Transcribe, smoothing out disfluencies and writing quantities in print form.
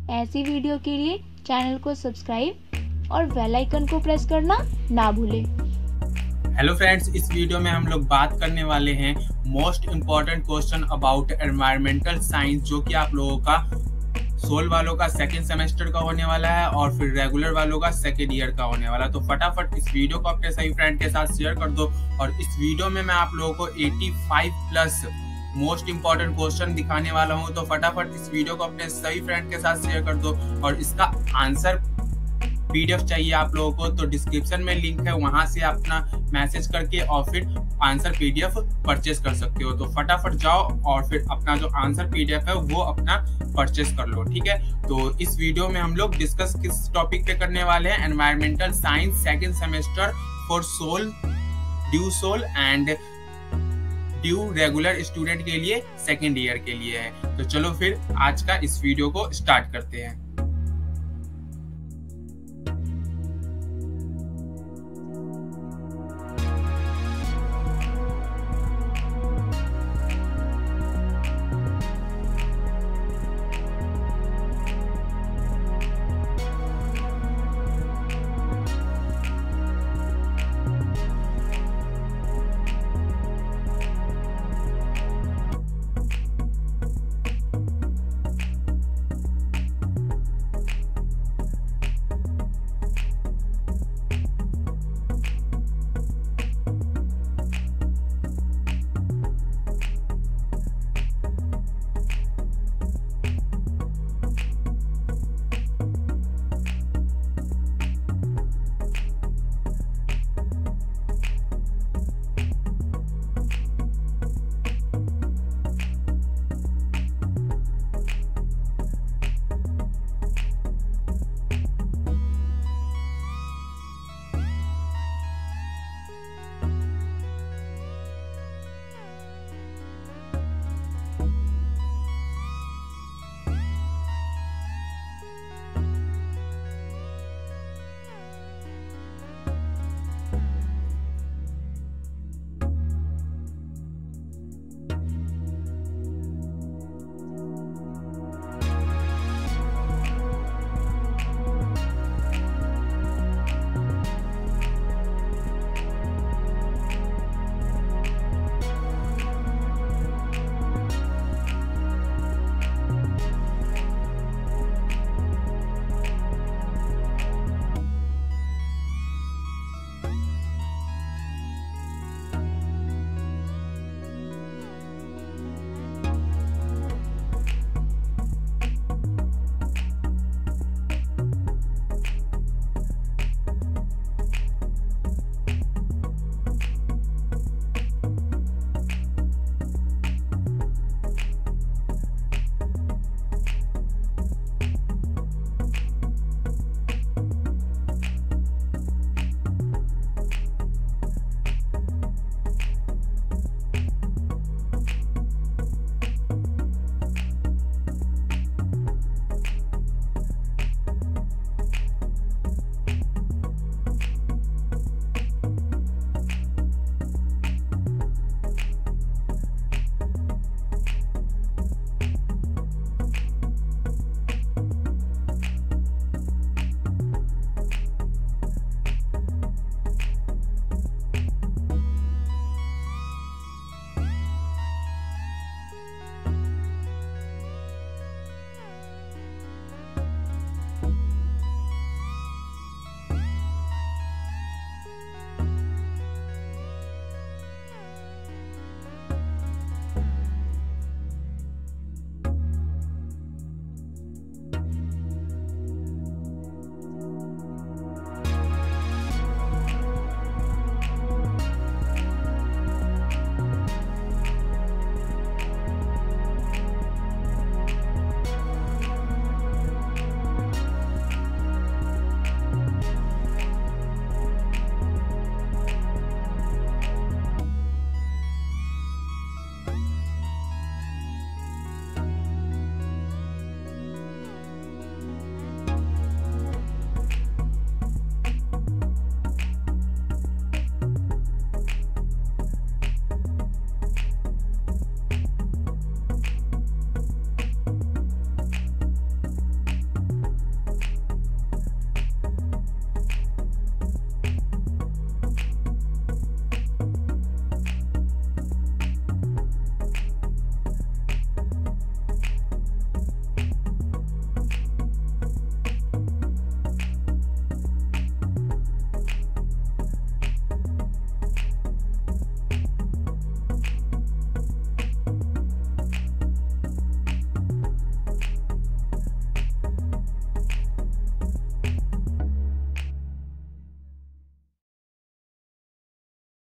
ऐसी वीडियो के लिए चैनल को सब्सक्राइब और बेल आइकन को प्रेस करना ना भूलें। हेलो फ्रेंड्स, इस वीडियो में हम लोग बात करने वाले हैं most important question about environmental science, जो कि आप लोगों का सोल वालों का सेकेंड सेमेस्टर का होने वाला है और फिर रेगुलर वालों का सेकेंड ईयर का होने वाला है। तो फटाफट इस वीडियो को अपने सही फ्रेंड के साथ शेयर कर दो। और इस वीडियो में मैं आप लोगों को 85 प्लस मोस्ट इम्पॉर्टेंट क्वेश्चन दिखाने वाला हूं। तो फटाफट इस वीडियो को अपने सही फ्रेंड के साथ शेयर कर दो। और इसका आंसर पीडीएफ चाहिए आप लोगों को तो डिस्क्रिप्शन में लिंक है, वहां से अपना मैसेज करके और फिर आंसर पीडीएफ परचेस कर सकते हो। तो फटाफट जाओ और फिर अपना जो आंसर पीडीएफ है वो अपना परचेस कर लो, ठीक है। तो इस वीडियो में हम लोग डिस्कस किस टॉपिक पे करने वाले हैं, environmental science second semester for SOL, due SOL and due regular student के लिए सेकेंड ईयर के लिए है। तो चलो फिर आज का इस वीडियो को स्टार्ट करते हैं।